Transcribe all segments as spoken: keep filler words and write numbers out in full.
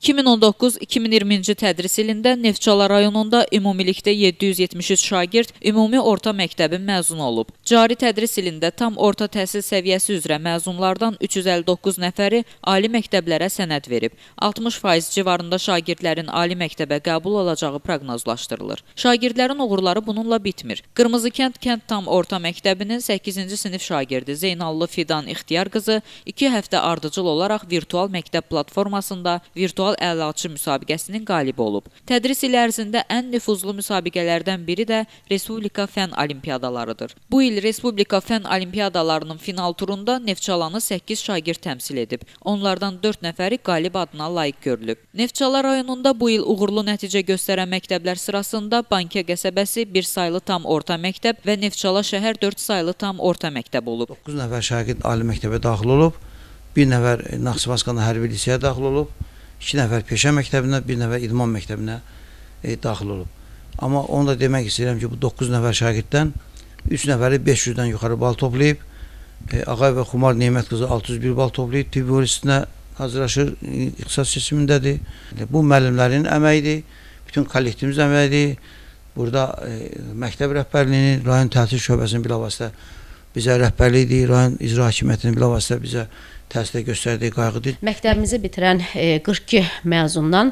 iki min on doqquz iki min iyirminci tədris ilində Neftçala rayonunda ümumilikdə yeddi yüz yetmiş üç şagird ümumi orta məktəbin məzunu olub. Cari tədris ilində tam orta təhsil səviyyəsi üzrə məzunlardan üç yüz əlli doqquz nəfəri ali məktəblərə sənəd verib. altmış faiz civarında şagirdlərin ali məktəbə qəbul olacağı proqnozlaşdırılır. Şagirdlərin uğurları bununla bitmir. Qırmızıkənd kənd tam orta məktəbinin səkkizinci sinif şagirdi Zeynallı Fidan İxtiyar qızı iki həftə ardıcıl olaraq virtual məktəb platformasında virtual əlaçı müsabiqəsinin qalibi olub. Tədris ili ərzində ən nüfuzlu müsabiqələrdən biri də Respublika Fən Olimpiadalarıdır. Bu il Respublika Fən Olimpiadalarının final turunda Neftçalanı səkkiz şagird təmsil edib. Onlardan dörd nəfəri qalib adına layiq görülüb. Neftçala rayonunda bu il uğurlu nəticə göstərən məktəblər sırasında Bankə qəsəbəsi bir saylı tam orta məktəb və Neftçala şəhər dörd saylı tam orta məktəb olub. doqquz nəfər şagird ali məktəbə daxil olub, bir nəfər Naxçıvanskanda hərbi liseyə daxil olub, iki nəfər peşə məktəbinə, bir nəfər idman məktəbinə e, daxil olub. Amma onu da demək istəyirəm ki, bu doqquz nəfər şagirddən üç nəfəri beş yüzdən yuxarı bal toplayıb, e, Ağay və Xumar Neymət qızı altı yüz bir bal toplayıb, tibb üniversitetinə hazırlaşır, ixtisas seçimindədir. Bu müəllimlərin əməyidir, bütün kollektivimiz əməyidir. Burada e, məktəb rəhbərliyinin, rayon təhsil şöbəsinin bilavasitə bizə rəhbərlikdir, rayon icra hakimiyyətinin bilavasitə bizə təhsilə göstərdiyi qayğıdır. Məktəbimizi bitirən qırx iki məzundan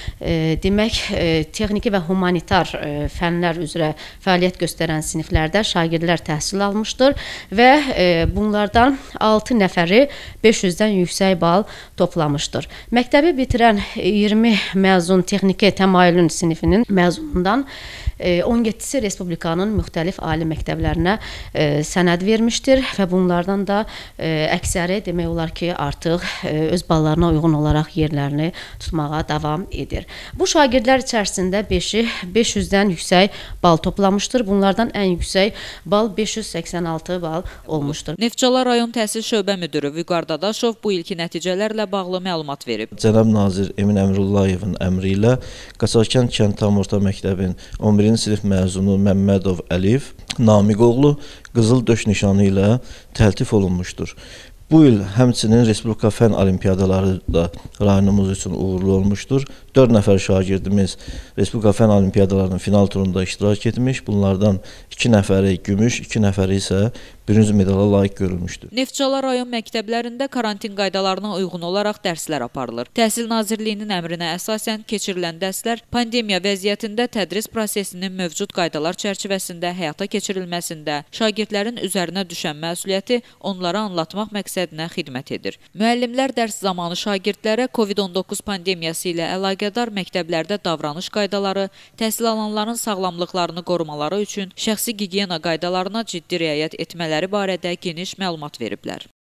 e, demək e, texniki və humanitar e, fənlər üzrə fəaliyyət göstərən siniflərdə şagirdlər təhsil almışdır və e, bunlardan altı nəfəri beş yüzdən yüksək bal toplamışdır. Məktəbi bitirən iyirmi məzun texniki təmayülün sinifinin məzunundan on yeddisi Respublikanın müxtəlif ali məktəblərinə e, sənəd vermişdir və bunlardan da e, əksəri demək olar ki, artıq e, öz ballarına uyğun olaraq yerlərini tutmağa davam edir. Bu şagirdlər içərisində beşi beş yüzdən yüksək bal toplamışdır. Bunlardan ən yüksək bal beş yüz səksən altı bal olmuşdur. Neftçala rayon təhsil şöbə müdürü Vüqar Dadaşov bu ilki nəticələrlə bağlı məlumat verib. Cənab nazir Emin Əmrullayevin əmri ilə Qaçarkənd kənd tam orta məktəbin on birinci sinif məzunu Məmmədov Əliyev Namiq oğlu qızıl döş nişanı ilə təltif olunmuşdur. Bu il həmçinin Respublika Fən Olimpiadaları da rayonumuz üçün uğurlu olmuşdur. dörd nəfər şagirdimiz Respublika Fən Olimpiadalarının final turunda iştirak etmiş. Bunlardan iki nəfəri gümüş, iki nəfəri isə bürünc medala layiq görülmüşdür. Neftçala rayon məktəblərində karantin qaydalarına uyğun olaraq dərslər aparılır. Təhsil Nazirliyinin əmrinə əsasən keçirilən dərslər pandemiya vəziyyətində tədris prosesinin mövcud qaydalar çərçivəsində həyata keçirilməsində şagirdlərin üzərinə düşən məsuliyyəti onlara anlatmaq məqsədinə xidmət edir. Müəllimlər dərs zamanı şagirdlərə Covid on doqquz pandemiyası ilə əlaqədar məktəblərdə davranış qaydaları, təhsil alanların sağlamlıqlarını qorumaları üçün şəxsi gigiyena qaydalarına ciddi riayət etmələri barədə geniş məlumat veriblər.